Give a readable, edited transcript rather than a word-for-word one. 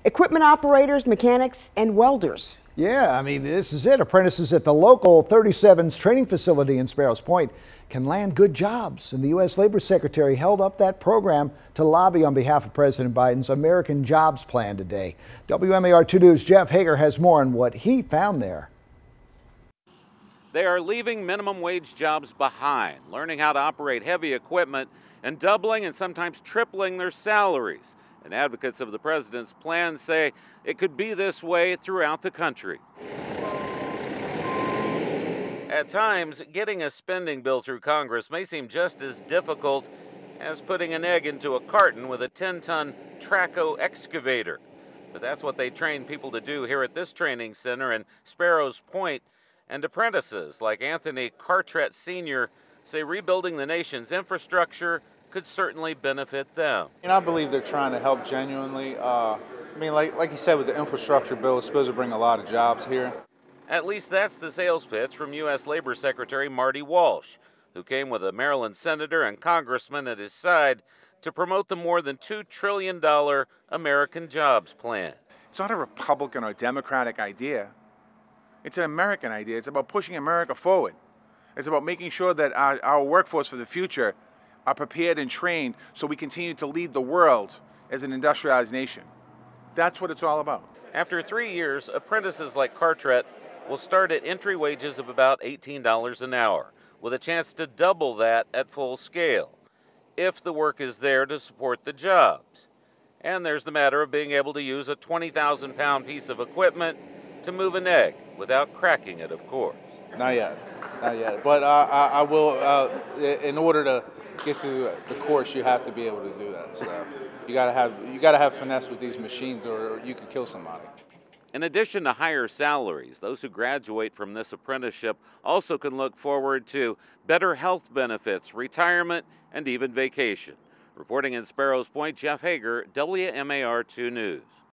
equipment operators, mechanics, and welders. Yeah, I mean, this is it. Apprentices at the local 37's training facility in Sparrows Point can land good jobs. And the U.S. Labor Secretary held up that program to lobby on behalf of President Biden's American Jobs Plan today. WMAR 2 News' Jeff Hager has more on what he found there. They are leaving minimum wage jobs behind, learning how to operate heavy equipment and doubling and sometimes tripling their salaries. And advocates of the president's plan say it could be this way throughout the country. At times, getting a spending bill through Congress may seem just as difficult as putting an egg into a carton with a 10-ton Traco excavator. But that's what they train people to do here at this training center in Sparrows Point. And apprentices like Anthony Cartret Sr. say rebuilding the nation's infrastructure could certainly benefit them. And I believe they're trying to help genuinely. Like you said, with the infrastructure bill, it's supposed to bring a lot of jobs here. At least that's the sales pitch from U.S. Labor Secretary Marty Walsh, who came with a Maryland senator and congressman at his side to promote the more than $2 trillion American Jobs Plan. It's not a Republican or Democratic idea. It's an American idea. It's about pushing America forward. It's about making sure that our workforce for the future are prepared and trained so we continue to lead the world as an industrialized nation. That's what it's all about. After 3 years, apprentices like Cartret will start at entry wages of about $18 an hour, with a chance to double that at full scale, if the work is there to support the jobs. And there's the matter of being able to use a 20,000-pound piece of equipment to move an egg without cracking it, of course. Not yet, not yet. But I will. In order to get through the course, you have to be able to do that. So you gotta have finesse with these machines, or you could kill somebody. In addition to higher salaries, those who graduate from this apprenticeship also can look forward to better health benefits, retirement, and even vacation. Reporting in Sparrows Point, Jeff Hager, WMAR 2 News.